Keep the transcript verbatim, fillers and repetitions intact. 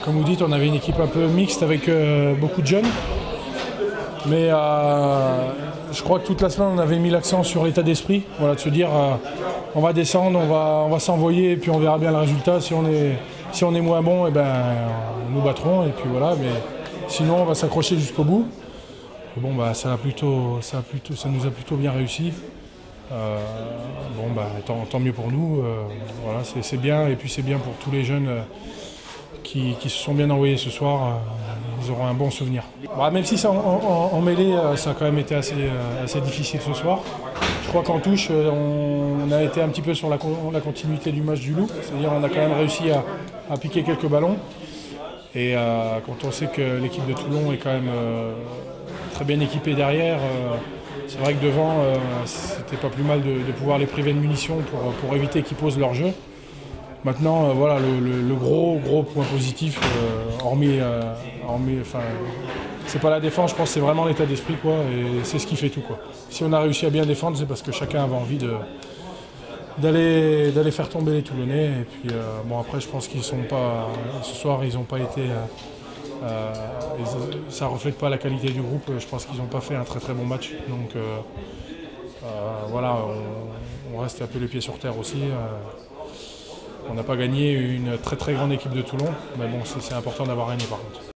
comme vous dites, on avait une équipe un peu mixte avec euh, beaucoup de jeunes. Mais euh, je crois que toute la semaine, on avait mis l'accent sur l'état d'esprit. Voilà, de se dire, euh, on va descendre, on va, on va s'envoyer et puis on verra bien le résultat. Si on est, si on est moins bon, eh ben, nous battrons. Et puis voilà, mais sinon, on va s'accrocher jusqu'au bout. Et bon, bah, ça, a plutôt, ça, a plutôt, ça nous a plutôt bien réussi. Euh, bon, bah, tant, tant mieux pour nous. Euh, voilà, c'est bien. Et puis c'est bien pour tous les jeunes euh, qui, qui se sont bien envoyés ce soir. Euh, ils auront un bon souvenir. Bon, même si ça, en, en, en mêlée, euh, ça a quand même été assez, euh, assez difficile ce soir. Je crois qu'en touche, euh, on, on a été un petit peu sur la, la continuité du match du Loup. C'est-à-dire qu'on a quand même réussi à, à piquer quelques ballons. Et euh, quand on sait que l'équipe de Toulon est quand même euh, très bien équipée derrière, euh, c'est vrai que devant, euh, c'était pas plus mal de, de pouvoir les priver de munitions pour, pour éviter qu'ils posent leur jeu. Maintenant, euh, voilà, le, le, le gros, gros point positif, euh, hormis, euh, hormis enfin, c'est pas la défense, je pense que c'est vraiment l'état d'esprit, quoi, et c'est ce qui fait tout, quoi. Si on a réussi à bien défendre, c'est parce que chacun avait envie de d'aller d'aller faire tomber les Toulonnais. Et puis euh, bon, après, je pense qu'ils sont pas, ce soir, ils n'ont pas été, euh, euh, ça reflète pas la qualité du groupe. Je pense qu'ils n'ont pas fait un très très bon match. Donc euh, euh, voilà, on, on reste un peu les pieds sur terre aussi. Euh, on n'a pas gagné une très très grande équipe de Toulon, mais bon, c'est important d'avoir gagné par contre.